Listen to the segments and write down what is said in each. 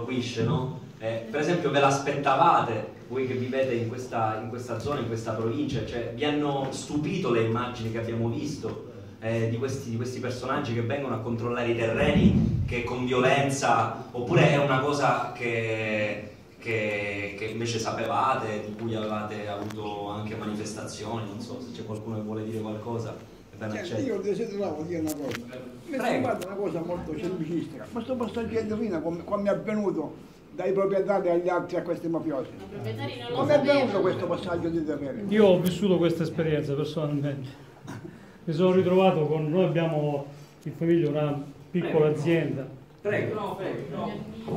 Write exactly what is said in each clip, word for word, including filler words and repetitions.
colpisce, no? Eh, per esempio, ve l'aspettavate voi che vivete in questa, in questa zona, in questa provincia? Cioè, vi hanno stupito le immagini che abbiamo visto eh, di, questi, di questi personaggi che vengono a controllare i terreni, che con violenza, oppure è una cosa che, che, che invece sapevate, di cui avevate avuto anche manifestazioni? Non so se c'è qualcuno che vuole dire qualcosa. Cioè, io desideravo dire una cosa, mi è sembrata una cosa molto semplicistica. Questo passaggio di Rina, come, come è avvenuto dai proprietari agli altri a questi mafiosi? Come è avvenuto questo passaggio di terreno? Io ho vissuto questa esperienza personalmente, mi sono ritrovato con, noi abbiamo in famiglia una piccola azienda. Prego, no, prego.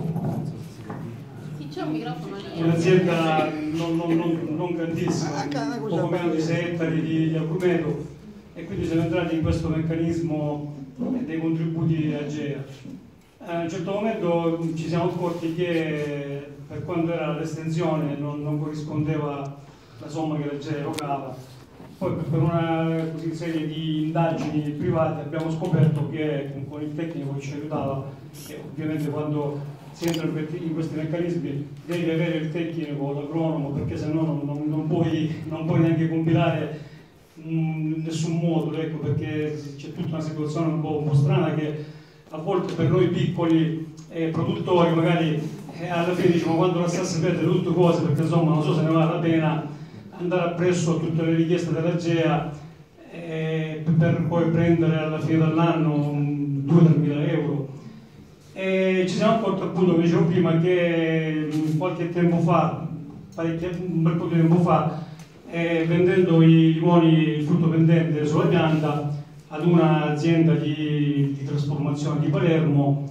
Sì, c'è un microfono lì. Un'azienda non, non, non, non grandissima, poco meno di sei ettari di, di agrumeto, e quindi siamo entrati in questo meccanismo dei contributi AGEA. A un certo momento ci siamo accorti che per quanto era l'estensione non, non corrispondeva la somma che l'AGEA erogava. Poi per una così, serie di indagini private abbiamo scoperto che con il tecnico che ci aiutava, che ovviamente quando si entra in questi meccanismi devi avere il tecnico, l'agronomo, perché se no non, non, non, puoi, non puoi neanche compilare in nessun modo, ecco, perché c'è tutta una situazione un po', un po' strana che a volte per noi piccoli eh, produttori magari eh, alla fine diciamo quando la stessa perde tutte cose, perché insomma non so se ne vale la pena andare appresso a tutte le richieste dell'AGEA eh, per poi prendere alla fine dell'anno due o tre mila euro. E ci siamo accorti appunto, come dicevo prima, che qualche tempo fa, un bel po' di tempo fa, eh, vendendo i limoni, il frutto pendente sulla pianta ad un'azienda di, di trasformazione di Palermo,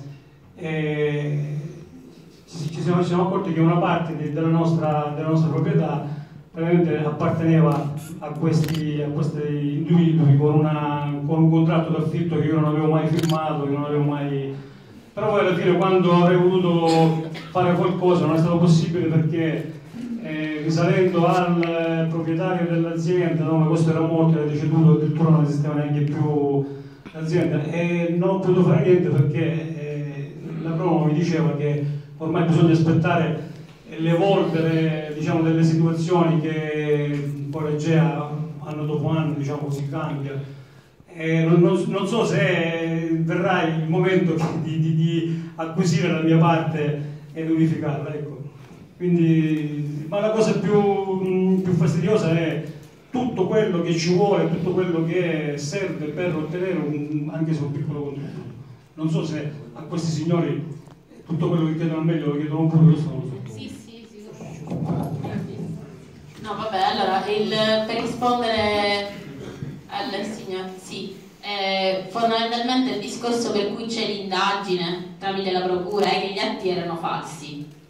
eh, ci, siamo, ci siamo accorti che una parte di, della, nostra, della nostra proprietà praticamente apparteneva a questi, a questi individui con, una, con un contratto d'affitto che io non avevo mai firmato, che non avevo mai... Però poi alla fine quando avrei voluto fare qualcosa non è stato possibile perché eh, risalendo al proprietario dell'azienda, no, ma questo era morto, era deceduto, addirittura non esisteva neanche più l'azienda, e non ho potuto fare niente perché eh, l'agronomo mi diceva che ormai bisogna aspettare l'evolvere, diciamo, delle situazioni che poi l'AGEA anno dopo anno, diciamo così, cambia. E non, non, non so se verrà il momento di, di, di acquisire la mia parte ed unificarla, ecco. Quindi, ma la cosa più, più fastidiosa è tutto quello che ci vuole, tutto quello che serve per ottenere un, anche se un piccolo contributo. Non so se a questi signori tutto quello che chiedono a me lo chiedono pure, questo non lo so. Sì, sì, sì. No, vabbè, allora, il, per rispondere al signor, sì, eh, fondamentalmente il discorso per cui c'è l'indagine tramite la procura è che gli atti erano falsi.